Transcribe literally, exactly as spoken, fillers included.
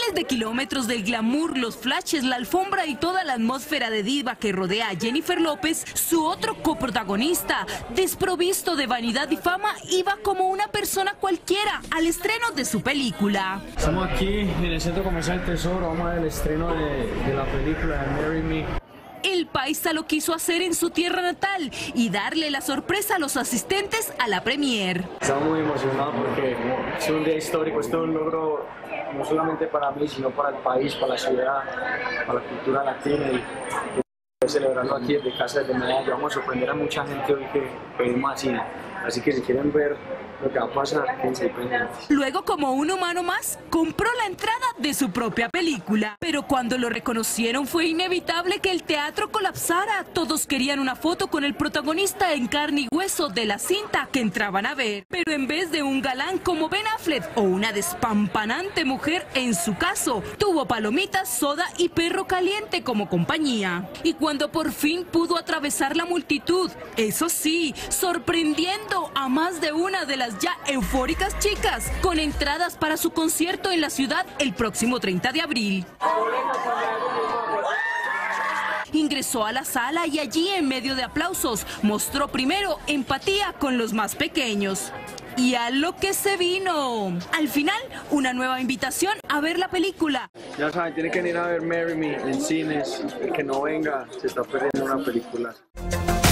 miles de kilómetros del glamour, los flashes, la alfombra y toda la atmósfera de diva que rodea a Jennifer López, su otro coprotagonista, desprovisto de vanidad y fama, iba como una persona cualquiera al estreno de su película. Estamos aquí en el Centro Comercial Tesoro, vamos a ver el estreno de, de la película de Marry Me. El paisa lo quiso hacer en su tierra natal y darle la sorpresa a los asistentes a la premier. Estamos muy emocionados porque es un día histórico, esto es un logro no solamente para mí, sino para el país, para la ciudad, para la cultura latina y celebrarlo aquí desde casa, desde Medellín. Vamos a sorprender a mucha gente hoy que pedimos así, así que si quieren ver lo que va a pasar, quédense pendientes. Luego, como un humano más, compró la entrada de su propia película. Pero cuando lo reconocieron fue inevitable que el teatro colapsara. Todos querían una foto con el protagonista en carne y hueso de la cinta que entraban a ver. Pero en vez de un galán como Ben Affleck o una despampanante mujer, en su caso, tuvo palomitas, soda y perro caliente como compañía. Y cuando por fin pudo atravesar la multitud, eso sí, sorprendiendo a más de una de las ya eufóricas chicas, con entradas para su concierto en la ciudad el próximo treinta de abril. Ingresó a la sala y allí, en medio de aplausos, mostró primero empatía con los más pequeños. Y a lo que se vino. Al final, una nueva invitación a ver la película. Ya saben, tienen que ir a ver Marry Me en cines. El que no venga se está perdiendo una película.